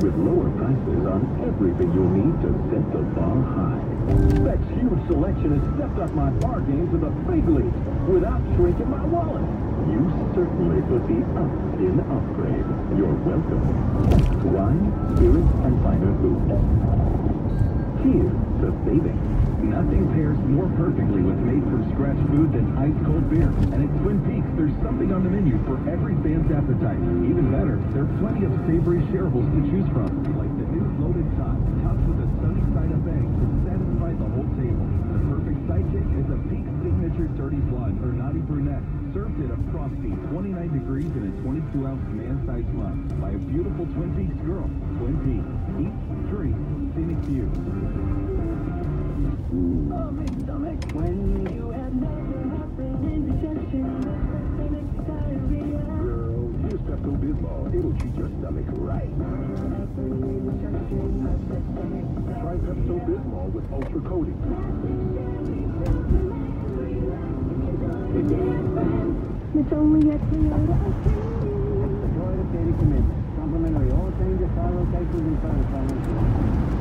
with lower prices on everything you'll need to set the bar high. Beck's huge selection has stepped up my bar game to the big leagues without shrinking my wallet. You certainly put the up in upgrade. You're welcome. Wine, spirits, and finer food. Cheers to saving. Nothing pairs more perfectly with made-from-scratch food than ice-cold beer. And at Twin Peaks, there's something on the menu for every fan's appetite. Even better, there are plenty of savory shareables to choose from, like the new loaded tots, topped with a sunny side-up egg to satisfy the whole table. The perfect sidekick is a Peak signature dirty blonde or naughty brunette, served at a frosty 29 degrees in a 22-ounce man-sized mug by a beautiful Twin Peaks girl. Twin Peaks. Eat, drink, scenic view. Oh, my stomach. When you have never happened indigestion, stomach diarrhea. Girl, here's Pepto-Bismol. It'll treat your stomach right. Try Pepto-Bismol with ultra coating. It's only a Toyota. The Toyota City Committee. Complimentary oil changes, tire rotations, and service financing.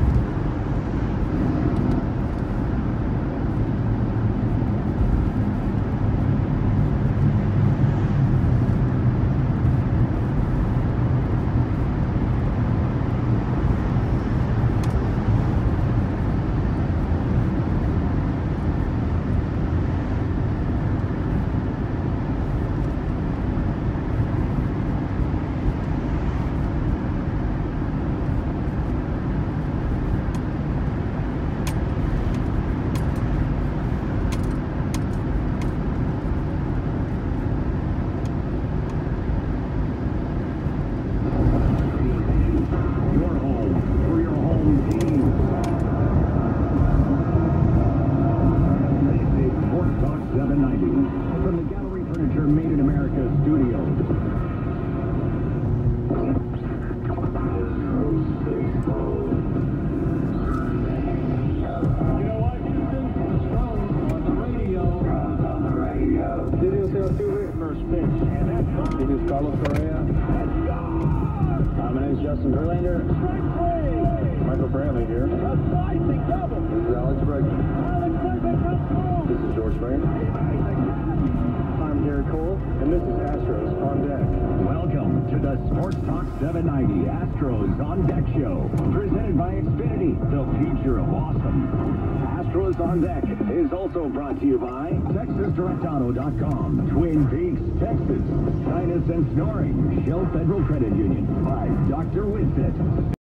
Justin Verlander. Michael Brantley here. This is Alex Bregman. This is George Springer. I'm Garrett Cole, and this is Astros on Deck. Welcome to the Sports Talk 790 Astros on Deck show, presented by Xfinity, the future of awesome. Astros on Deck is also brought to you by TexasDirectAuto.com, Twin Peaks, Texas, Sinus and Snoring, Shell Federal Credit Union, by Dr. Winsett.